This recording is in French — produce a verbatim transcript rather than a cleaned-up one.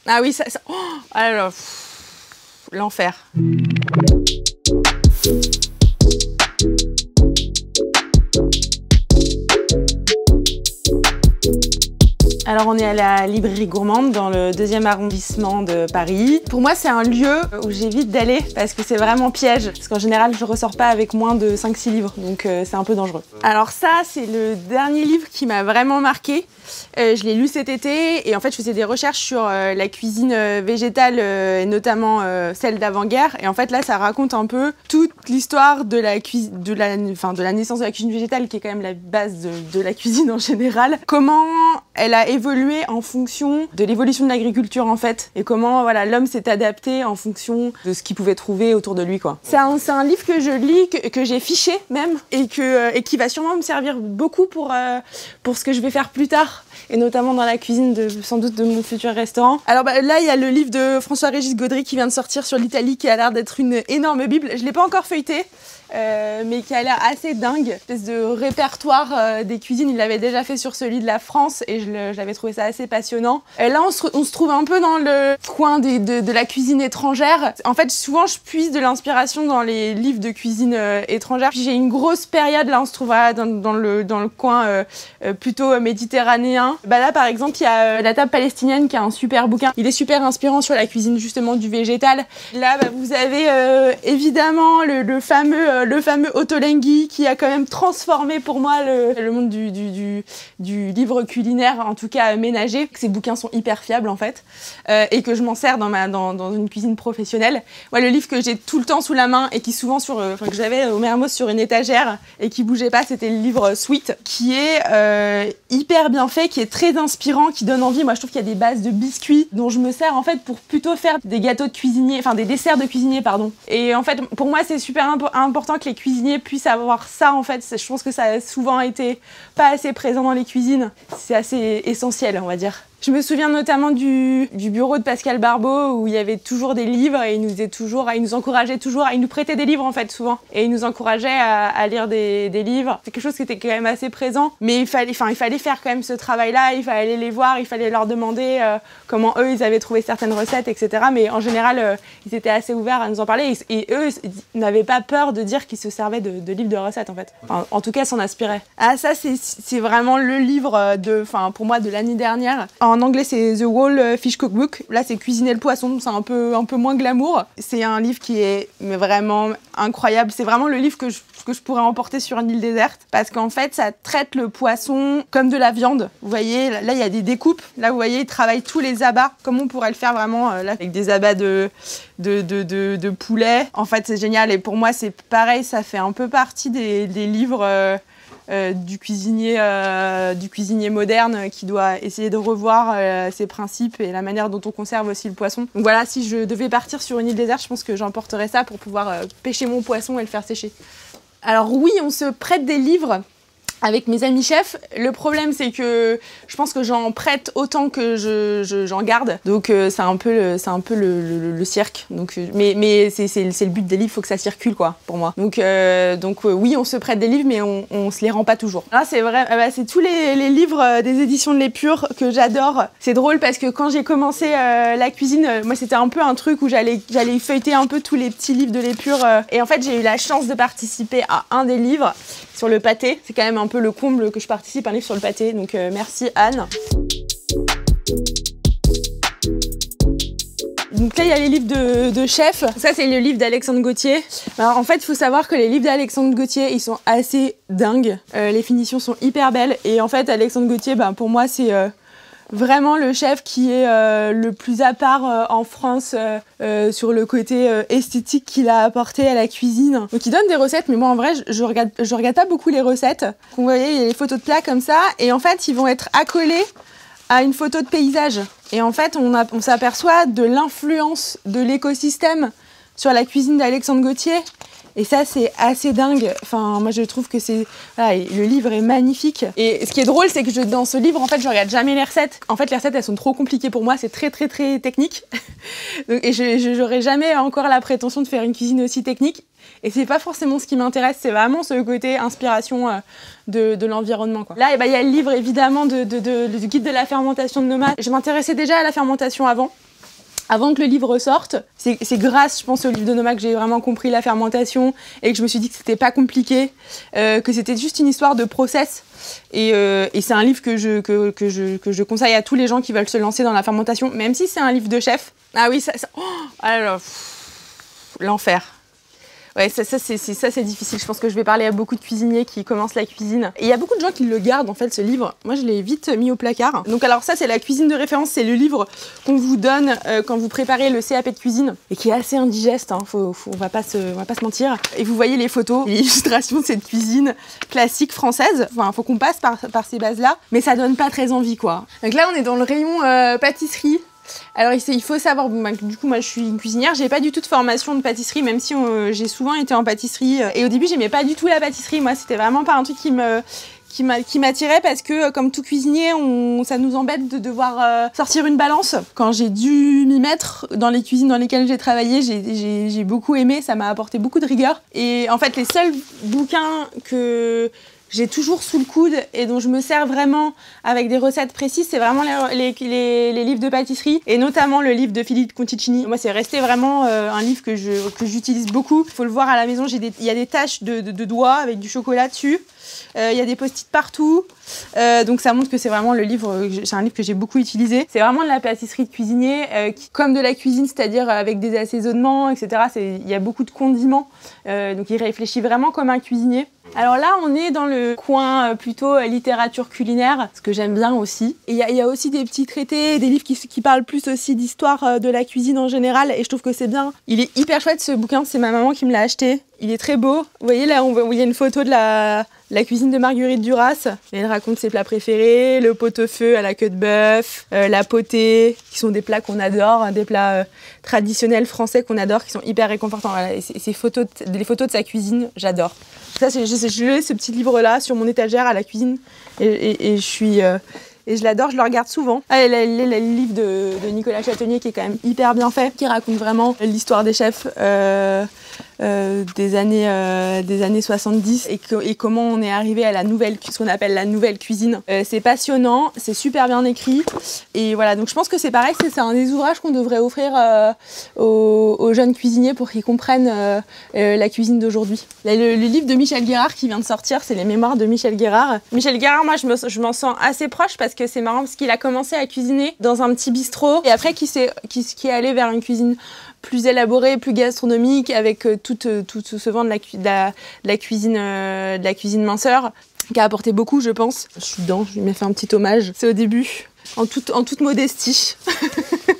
Ah oui, ça... ça... Oh, alors, l'enfer. Alors on est à la librairie gourmande dans le deuxième arrondissement de Paris. Pour moi c'est un lieu où j'évite d'aller parce que c'est vraiment piège. Parce qu'en général je ressors pas avec moins de cinq six livres, donc euh, c'est un peu dangereux. Alors ça c'est le dernier livre qui m'a vraiment marqué. Euh, je l'ai lu cet été et en fait je faisais des recherches sur euh, la cuisine euh, végétale euh, et notamment euh, celle d'avant-guerre. Et en fait là ça raconte un peu toute l'histoire de la cuisine, de la, enfin de la naissance de la cuisine végétale qui est quand même la base de, de la cuisine en général. Comment elle a évolué en fonction de l'évolution de l'agriculture en fait et comment voilà l'homme s'est adapté en fonction de ce qu'il pouvait trouver autour de lui quoi. C'est un, c'est un livre que je lis, que, que j'ai fiché même et, que, euh, et qui va sûrement me servir beaucoup pour, euh, pour ce que je vais faire plus tard. Et notamment dans la cuisine de, sans doute de mon futur restaurant. Alors bah, là, il y a le livre de François-Régis Gaudry qui vient de sortir sur l'Italie qui a l'air d'être une énorme bible. Je ne l'ai pas encore feuilleté, euh, mais qui a l'air assez dingue. Une espèce de répertoire euh, des cuisines, il l'avait déjà fait sur celui de la France et je l'avais trouvé ça assez passionnant. Et là, on se, on se trouve un peu dans le coin des, de, de la cuisine étrangère. En fait, souvent, je puise de l'inspiration dans les livres de cuisine euh, étrangère. Puis j'ai une grosse période, là, on se trouve voilà, dans, dans, le, dans le coin euh, euh, plutôt méditerranéen. Bah là par exemple il y a euh, La table palestinienne qui a un super bouquin. Il est super inspirant sur la cuisine justement du végétal. Là bah, vous avez euh, évidemment le, le fameux euh, le fameux Ottolenghi qui a quand même transformé pour moi le, le monde du, du, du, du livre culinaire, en tout cas euh, ménager. Ces bouquins sont hyper fiables en fait euh, et que je m'en sers dans, ma, dans, dans une cuisine professionnelle. Ouais, le livre que j'ai tout le temps sous la main et qui souvent sur, euh, que j'avais au Mermoz sur une étagère et qui bougeait pas, c'était le livre Sweet qui est euh, hyper bien fait, qui est très inspirant, qui donne envie. Moi je trouve qu'il y a des bases de biscuits dont je me sers en fait pour plutôt faire des gâteaux de cuisinier, enfin des desserts de cuisinier pardon. Et en fait pour moi c'est super impo important que les cuisiniers puissent avoir ça en fait. Je pense que ça a souvent été pas assez présent dans les cuisines. C'est assez essentiel on va dire. Je me souviens notamment du, du bureau de Pascal Barbeau où il y avait toujours des livres et il nous disait toujours, il nous encourageait toujours, il nous prêtait des livres en fait souvent et il nous encourageait à, à lire des, des livres. C'est quelque chose qui était quand même assez présent, mais il fallait, enfin il fallait faire quand même ce travail-là, il fallait aller les voir, il fallait leur demander euh, comment eux ils avaient trouvé certaines recettes, et cetera. Mais en général euh, ils étaient assez ouverts à nous en parler et, et eux ils n'avaient pas peur de dire qu'ils se servaient de, de livres de recettes en fait. Enfin, en tout cas s'en inspiraient. Ah ça c'est vraiment le livre de, enfin pour moi de l'année dernière. En anglais, c'est The Whole Fish Cookbook. Là, c'est Cuisiner le poisson, c'est un peu, un peu moins glamour. C'est un livre qui est mais vraiment incroyable. C'est vraiment le livre que je, que je pourrais emporter sur une île déserte parce qu'en fait, ça traite le poisson comme de la viande. Vous voyez, là, il y a des découpes. Là, vous voyez, il travaille tous les abats, comme on pourrait le faire vraiment là, avec des abats de, de, de, de, de poulet. En fait, c'est génial. Et pour moi, c'est pareil, ça fait un peu partie des, des livres... Euh, Euh, du, cuisinier, euh, du cuisinier moderne qui doit essayer de revoir euh, ses principes et la manière dont on conserve aussi le poisson. Donc voilà, si je devais partir sur une île déserte, je pense que j'emporterais ça pour pouvoir euh, pêcher mon poisson et le faire sécher. Alors oui, on se prête des livres avec mes amis chefs. Le problème, c'est que je pense que j'en prête autant que je, je, j'en garde. Donc, euh, c'est un peu le, c'est un peu le, le, le cirque. Donc, euh, mais mais c'est, c'est, c'est le but des livres, il faut que ça circule, quoi, pour moi. Donc, euh, donc euh, oui, on se prête des livres, mais on, on se les rend pas toujours. Là, c'est vrai, euh, bah, c'est tous les, les livres des éditions de l'Épure que j'adore. C'est drôle parce que quand j'ai commencé euh, la cuisine, euh, moi, c'était un peu un truc où j'allais, j'allais feuilleter un peu tous les petits livres de l'Épure. Euh, et en fait, j'ai eu la chance de participer à un des livres sur le pâté. C'est quand même un peu le comble que je participe à un livre sur le pâté, donc euh, merci Anne. Donc là, il y a les livres de, de chef. Ça, c'est le livre d'Alexandre Gauthier. Alors, en fait, il faut savoir que les livres d'Alexandre Gauthier, ils sont assez dingues. Euh, les finitions sont hyper belles. Et en fait, Alexandre Gauthier, ben, pour moi, c'est... Euh, vraiment le chef qui est euh, le plus à part euh, en France euh, euh, sur le côté euh, esthétique qu'il a apporté à la cuisine. Donc il donne des recettes, mais moi en vrai je, je regarde je regarde pas beaucoup les recettes. Vous voyez, il y a les photos de plats comme ça et en fait ils vont être accolés à une photo de paysage. Et en fait on, a, on s'aperçoit de l'influence de l'écosystème sur la cuisine d'Alexandre Gauthier. Et ça, c'est assez dingue. Enfin, moi, je trouve que c'est... Voilà, le livre est magnifique. Et ce qui est drôle, c'est que je, dans ce livre, en fait, je regarde jamais les recettes. En fait, les recettes, elles sont trop compliquées pour moi. C'est très, très, très technique. Donc, et je n'aurais jamais encore la prétention de faire une cuisine aussi technique. Et c'est pas forcément ce qui m'intéresse. C'est vraiment ce côté inspiration euh, de, de l'environnement, quoi. Là, il bah, y a le livre, évidemment, de, de, de, de, du guide de la fermentation de Nomade. Je m'intéressais déjà à la fermentation avant. avant que le livre sorte. C'est grâce, je pense, au livre de Noma que j'ai vraiment compris la fermentation et que je me suis dit que c'était pas compliqué, euh, que c'était juste une histoire de process. Et, euh, et c'est un livre que je, que, que, je, que je conseille à tous les gens qui veulent se lancer dans la fermentation, même si c'est un livre de chef. Ah oui, ça... ça oh, alors, l'enfer. Ouais, ça, ça c'est difficile. Je pense que je vais parler à beaucoup de cuisiniers qui commencent la cuisine. Et il y a beaucoup de gens qui le gardent, en fait, ce livre. Moi, je l'ai vite mis au placard. Donc alors ça, c'est la cuisine de référence. C'est le livre qu'on vous donne euh, quand vous préparez le C A P de cuisine et qui est assez indigeste, hein. Faut, faut, on va pas se, on va pas se mentir. Et vous voyez les photos, les illustrations de cette cuisine classique française. Enfin, faut qu'on passe par, par ces bases-là. Mais ça donne pas très envie, quoi. Donc là, on est dans le rayon euh, pâtisserie. Alors il faut savoir, bon, bah, du coup moi je suis une cuisinière, j'ai pas du tout de formation de pâtisserie, même si euh, j'ai souvent été en pâtisserie. Et au début j'aimais pas du tout la pâtisserie, moi c'était vraiment pas un truc qui me... qui m'attirait parce que comme tout cuisinier, on, ça nous embête de devoir euh, sortir une balance. Quand j'ai dû m'y mettre dans les cuisines dans lesquelles j'ai travaillé, j'ai beaucoup aimé, ça m'a apporté beaucoup de rigueur. Et en fait les seuls bouquins que j'ai toujours sous le coude et dont je me sers vraiment avec des recettes précises, c'est vraiment les, les, les, les livres de pâtisserie et notamment le livre de Philippe Conticini. Moi, c'est resté vraiment euh, un livre que je que j'utilise beaucoup. Il faut le voir à la maison, il y a des taches de, de, de doigts avec du chocolat dessus. Il euh, y a des post-it partout, euh, donc ça montre que c'est vraiment le livre, c'est un livre que j'ai beaucoup utilisé. C'est vraiment de la pâtisserie de cuisinier, euh, qui, comme de la cuisine, c'est-à-dire avec des assaisonnements, et cetera. Il y a beaucoup de condiments, euh, donc il réfléchit vraiment comme un cuisinier. Alors là, on est dans le coin euh, plutôt euh, littérature culinaire, ce que j'aime bien aussi. Et il y, y a aussi des petits traités, des livres qui, qui parlent plus aussi d'histoire euh, de la cuisine en général, et je trouve que c'est bien. Il est hyper chouette ce bouquin, c'est ma maman qui me l'a acheté. Il est très beau. Vous voyez là, on, il y a une photo de la, la cuisine de Marguerite Duras. Elle raconte ses plats préférés, le pot-au-feu à la queue de bœuf, euh, la potée, qui sont des plats qu'on adore, hein, des plats euh, traditionnels français qu'on adore, qui sont hyper réconfortants. Voilà. Et ces photos, de, les photos de sa cuisine, j'adore. Ça, je, je, je l'ai ce petit livre-là sur mon étagère à la cuisine, et, et, et je suis... Euh, Et je l'adore, je le regarde souvent. Ah, et le, le, le livre de, de Nicolas Châtonnier qui est quand même hyper bien fait, qui raconte vraiment l'histoire des chefs euh, euh, des, années, euh, des années soixante-dix et, que, et comment on est arrivé à la nouvelle, ce qu'on appelle la nouvelle cuisine. Euh, c'est passionnant, c'est super bien écrit. Et voilà, donc je pense que c'est pareil, c'est un des ouvrages qu'on devrait offrir euh, aux, aux jeunes cuisiniers pour qu'ils comprennent euh, euh, la cuisine d'aujourd'hui. Le, le livre de Michel Guérard qui vient de sortir, c'est les mémoires de Michel Guérard. Michel Guérard, moi je m'en je m'en sens assez proche parce que c'est marrant parce qu'il a commencé à cuisiner dans un petit bistrot et après qui, est, qui, qui est allé vers une cuisine plus élaborée, plus gastronomique, avec euh, tout, euh, tout ce vent de la, de la, de la cuisine, euh, de la cuisine minceur, qui a apporté beaucoup, je pense. Je suis dedans, je lui ai fait un petit hommage. C'est au début, en toute, en toute modestie.